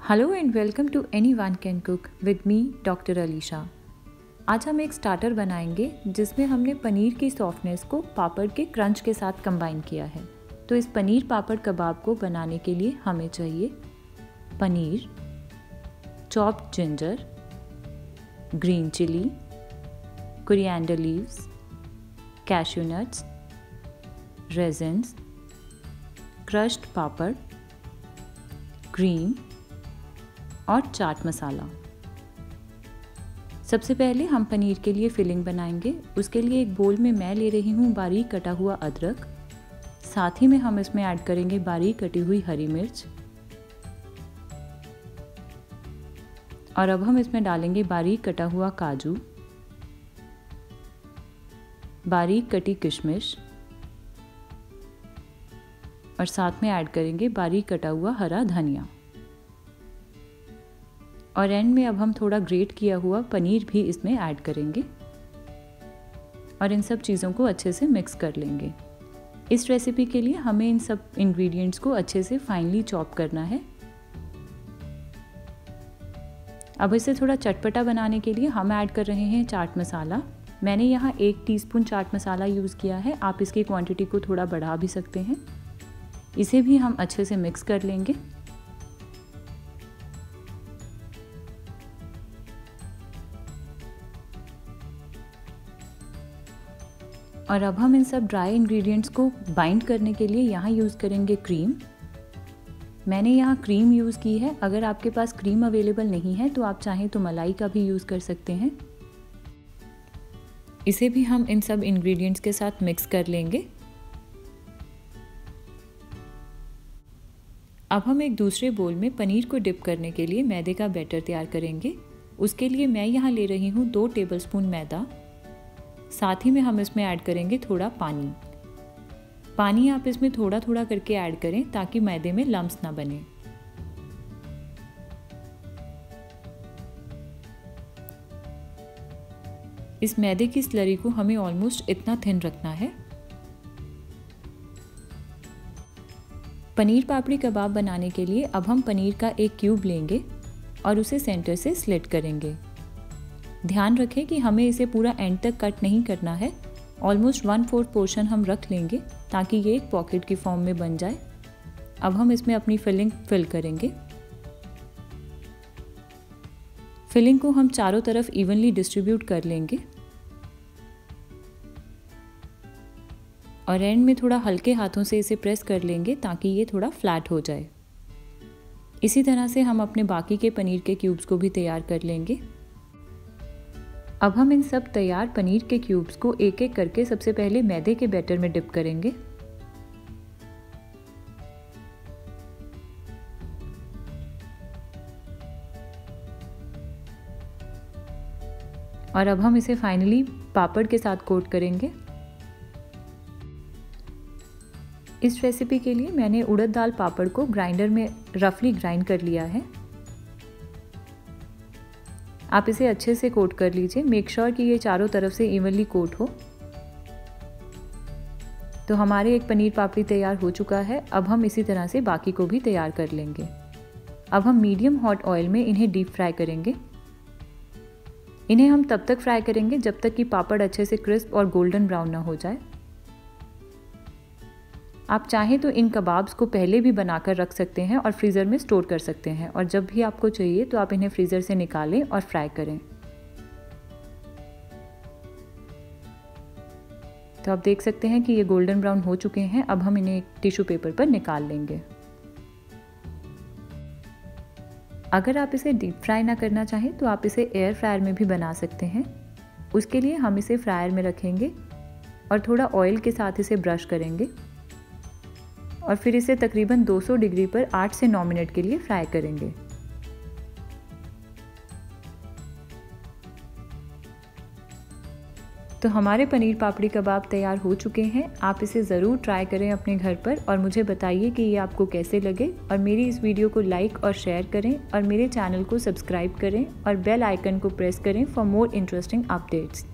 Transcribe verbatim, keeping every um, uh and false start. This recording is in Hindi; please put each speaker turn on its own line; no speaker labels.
Hello and welcome to anyone can cook with me doctor Alisha. आज हम एक स्टार्टर बनाएंगे जिसमें हमने पनीर की सॉफ्टनेस को पापड़ के क्रंच के साथ कंबाइन किया है। तो इस पनीर पापड़ कबाब को बनाने के लिए हमें चाहिए paneer, chopped ginger, green chilli, coriander leaves, cashew nuts, raisins, crushed papad, cream और चाट मसाला। सबसे पहले हम पनीर के लिए फिलिंग बनाएंगे। उसके लिए एक बोल में मैं ले रही हूँ बारीक कटा हुआ अदरक, साथ ही में हम इसमें ऐड करेंगे बारीक कटी हुई हरी मिर्च और अब हम इसमें डालेंगे बारीक कटा हुआ काजू, बारीक कटी किशमिश और साथ में ऐड करेंगे बारीक कटा हुआ हरा धनिया। और एंड में अब हम थोड़ा ग्रेट किया हुआ पनीर भी इसमें ऐड करेंगे और इन सब चीज़ों को अच्छे से मिक्स कर लेंगे। इस रेसिपी के लिए हमें इन सब इंग्रेडिएंट्स को अच्छे से फाइनली चॉप करना है। अब इसे थोड़ा चटपटा बनाने के लिए हम ऐड कर रहे हैं चाट मसाला। मैंने यहाँ एक टीस्पून चाट मसाला यूज़ किया है, आप इसकी क्वांटिटी को थोड़ा बढ़ा भी सकते हैं। इसे भी हम अच्छे से मिक्स कर लेंगे। और अब हम इन सब ड्राई इंग्रेडिएंट्स को बाइंड करने के लिए यहाँ यूज़ करेंगे क्रीम। मैंने यहाँ क्रीम यूज़ की है। अगर आपके पास क्रीम अवेलेबल नहीं है तो आप चाहें तो मलाई का भी यूज़ कर सकते हैं। इसे भी हम इन सब इंग्रेडिएंट्स के साथ मिक्स कर लेंगे। अब हम एक दूसरे बोल में पनीर को डिप करने के लिए मैदे का बैटर तैयार करेंगे। उसके लिए मैं यहाँ ले रही हूँ दो टेबलस्पून मैदा, साथ ही में हम इसमें ऐड करेंगे थोड़ा पानी। पानी आप इसमें थोड़ा थोड़ा करके ऐड करें ताकि मैदे में लम्स ना बने। इस मैदे की स्लरी को हमें ऑलमोस्ट इतना थिन रखना है। पनीर पापड़ी कबाब बनाने के लिए अब हम पनीर का एक क्यूब लेंगे और उसे सेंटर से स्लिट करेंगे। ध्यान रखें कि हमें इसे पूरा एंड तक कट नहीं करना है। ऑलमोस्ट वन फोर्थ पोर्शन हम रख लेंगे ताकि ये एक पॉकेट की फॉर्म में बन जाए। अब हम इसमें अपनी फिलिंग फिल करेंगे। फिलिंग को हम चारों तरफ इवनली डिस्ट्रीब्यूट कर लेंगे और एंड में थोड़ा हल्के हाथों से इसे प्रेस कर लेंगे ताकि ये थोड़ा फ्लैट हो जाए। इसी तरह से हम अपने बाकी के पनीर के क्यूब्स को भी तैयार कर लेंगे। अब हम इन सब तैयार पनीर के क्यूब्स को एक एक करके सबसे पहले मैदे के बैटर में डिप करेंगे। और अब हम इसे फाइनली पापड़ के साथ कोट करेंगे। इस रेसिपी के लिए मैंने उड़द दाल पापड़ को ग्राइंडर में रफली ग्राइंड कर लिया है। आप इसे अच्छे से कोट कर लीजिए। मेक श्योर कि ये चारों तरफ से इवनली कोट हो। तो हमारे एक पनीर पापड़ी तैयार हो चुका है। अब हम इसी तरह से बाकी को भी तैयार कर लेंगे। अब हम मीडियम हॉट ऑयल में इन्हें डीप फ्राई करेंगे। इन्हें हम तब तक फ्राई करेंगे जब तक कि पापड़ अच्छे से क्रिस्प और गोल्डन ब्राउन ना हो जाए। आप चाहें तो इन कबाब्स को पहले भी बनाकर रख सकते हैं और फ्रीज़र में स्टोर कर सकते हैं और जब भी आपको चाहिए तो आप इन्हें फ्रीज़र से निकालें और फ्राई करें। तो आप देख सकते हैं कि ये गोल्डन ब्राउन हो चुके हैं। अब हम इन्हें एक टिश्यू पेपर पर निकाल लेंगे। अगर आप इसे डीप फ्राई ना करना चाहें तो आप इसे एयर फ्रायर में भी बना सकते हैं। उसके लिए हम इसे फ्रायर में रखेंगे और थोड़ा ऑयल के साथ इसे ब्रश करेंगे और फिर इसे तकरीबन दो सौ डिग्री पर आठ से नौ मिनट के लिए फ्राई करेंगे। तो हमारे पनीर पापड़ी कबाब तैयार हो चुके हैं। आप इसे ज़रूर ट्राई करें अपने घर पर और मुझे बताइए कि ये आपको कैसे लगे। और मेरी इस वीडियो को लाइक और शेयर करें और मेरे चैनल को सब्सक्राइब करें और बेल आइकन को प्रेस करें फॉर मोर इंटरेस्टिंग अपडेट्स।